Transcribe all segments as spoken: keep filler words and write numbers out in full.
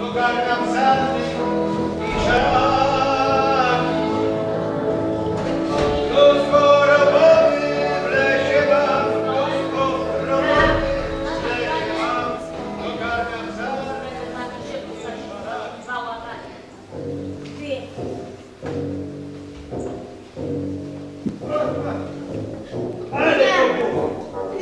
Dogarniam sandy i szaraki. Mnóstwo roboty w lesie mam, mnóstwo roboty w lesie mam. Dogarniam sandy i szaraki. Ale to było!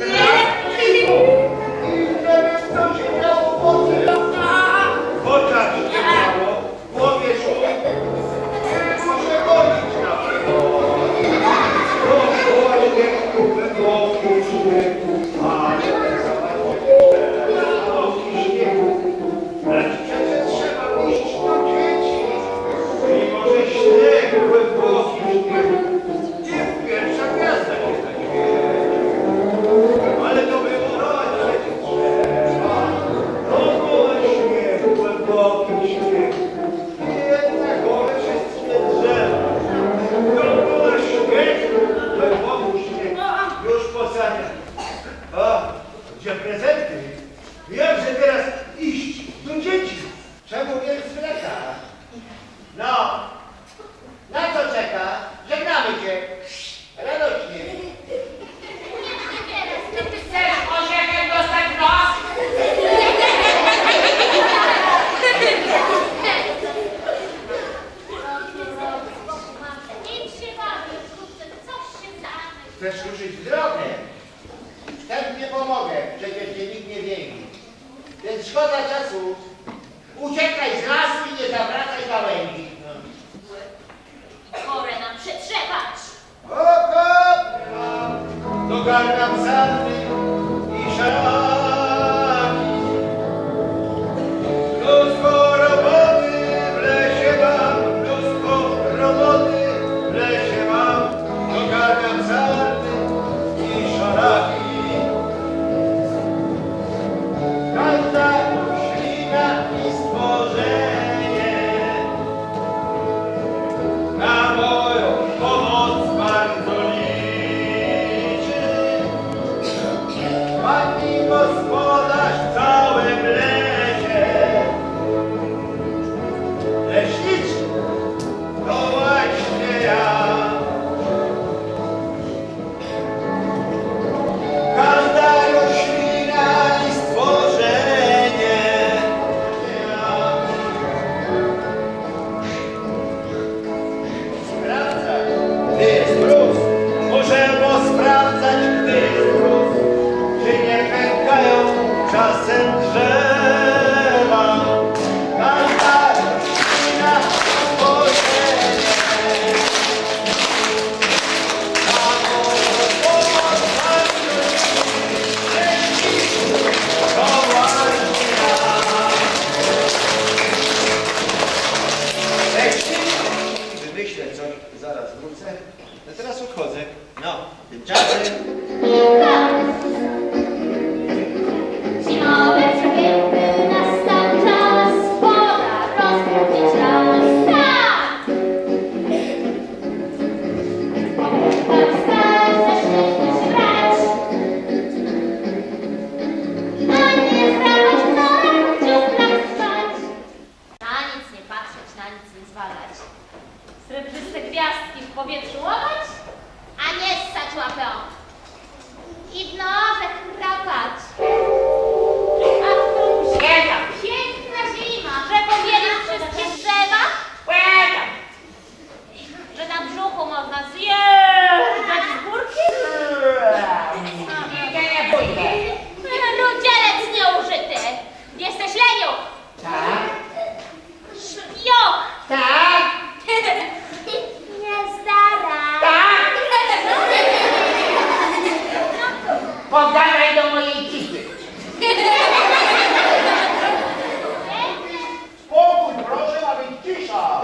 W oczach nie mało, w głowie szum. Muszę chodzić na przykład. Do śniegu, do śniegu, ale do śniegu. Lecz przecież trzeba iść do dzieci. Mimo że śnieg, głęboki śnieg. Nie pierwsza gwiazda nie na świecie. Ale to było rodzić trzeba. Dookoła śniegu, głęboki śnieg. Jednak gole wszystkie drzewa. Dookoła śniegu, głęboki śnieg. Już posania. O, gdzie prezenty? Jakże teraz iść do dzieci? Czemu więc zwleka? No, na co czeka? Żegnamy cię. Radośnie. Chcesz orzechem dostać w nos? Nic się bawię, coś się zdarzy. Chcesz ruszyć w drogę? Wstępnie pomogę, przecież cię nikt nie wieni. Więc szkoda czasu. Uciekaj z lasu i nie zawracaj gałęzi. Chore nam przetrzepać. Hop, hop! Dogarniam sandy i szaraki. Mnóstwo roboty w lesie mam, mnóstwo roboty w lesie mam. Dogarniam sandy i szaraki. Każda ślina i stworzenie na moją pomoc bardzo liczy. Pani gospodarz w całym lesie. Leśniczy to właśnie ja. Każda roślina i stworzenie ja. Sprawdzać, gdy jest mróz. Muszę posprawdzać, gdy jest mróz. Czy nie pękają czasem drzewa? Każda roślina stworzenie. Na moją pomoc bardzo leśniczy to właśnie ja. Leśniczy, wymyślę coś, zaraz wrócę. No teraz odchodzę. No, tymczasem. Zimowe przepiękny nastał czas, pora rozbudzić nas. Tak! Tak wstać, zaczniemy się brać. A nie zbrawać w norach, dziuplach spać. Na nic nie patrzeć, na nic nie zwalać. Srebrzyste gwiazdki w powietrzu łapać, a nie ssać łapę. I w noże chrapać. A w którymś Święta! piękna zima, że pobielić wszystkie drzewa, Łekam! że na brzuchu można zjeżdżać z górki. Nigdzie nie pójdę. Rudzielec nieużyty. Jesteś lenią. Tak? Szwioch. Tak? Niezdara. Tak? Pogadaj do mojej cipy. Spokój, proszę, ma być cisza.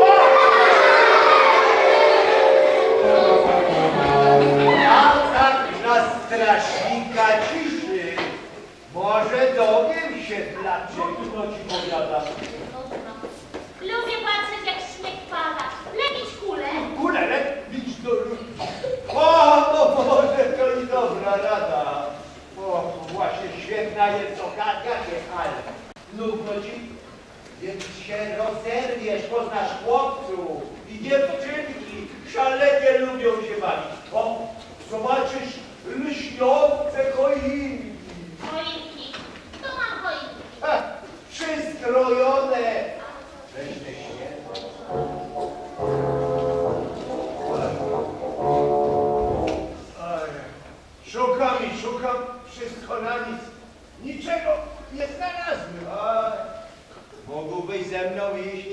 Ja tak na strażnika ciszy. Może dowiem się, dlaczego ci powiadam. Lubię patrzeć, jak śnieg pada. Lepić kulę. Kule, lepić do ludzi. O, no Boże, to i dobra rada. O, właśnie świetna jest okazja, ale nudno ci? Więc się rozerwiesz, poznasz chłopców i dziewczynki szalenie lubią się bawić. O, zobaczysz lśniące choinki. Choinki. Tu mam choinki. Ha, przystrojone. Leśne święto. Oj, szukam i szukam, wszystko na nic. Niczego nie znalazłem. Oj, mógłbyś ze mną iść?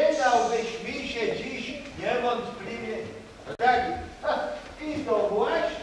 Przydałbyś mi się dziś niewątpliwie. Tak, ha, i to właśnie